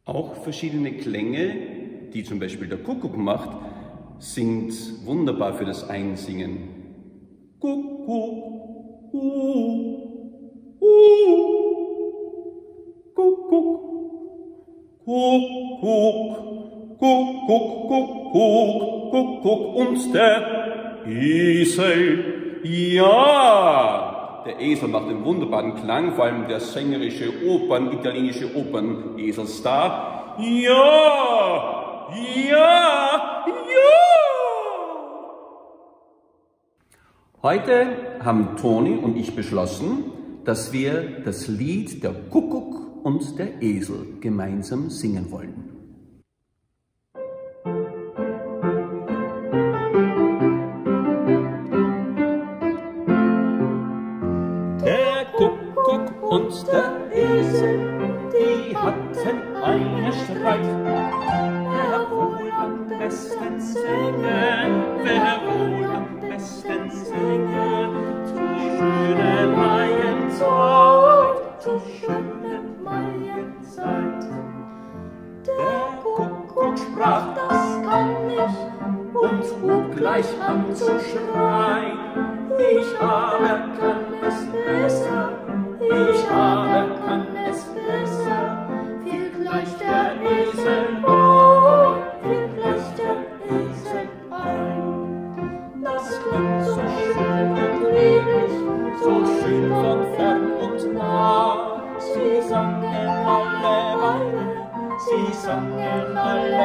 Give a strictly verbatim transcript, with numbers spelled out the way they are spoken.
Auch verschiedene Klänge, die zum Beispiel der Kuckuck macht, sind wunderbar für das Einsingen. Kuckuck, uh, uh, Kuckuck, Kuckuck, Kuckuck, Kuckuck, Kuckuck und der Esel, ja! Der Esel macht einen wunderbaren Klang, vor allem der sängerische Opern, italienische Operneselstar. Ja! Ja! Ja! Heute haben Toni und ich beschlossen, dass wir das Lied Der Kuckuck und der Esel gemeinsam singen wollen. Der Kuckuck und der Esel, die hatten einen Streit. Wer wohl am besten singe, wer wohl am besten singe, zur schönen Maienzeit, zur schönen Maienzeit. Der Kuckuck sprach, das kann ich, und hub gleich an zu schreien. Ich aber kann es besser, ich aber kann es besser, viel gleich der Esel ein, viel gleich der Esel ein. Das klingt so schön und lieblich, so schön von fern und nah. Sie sangen alle Weile, sie sangen alle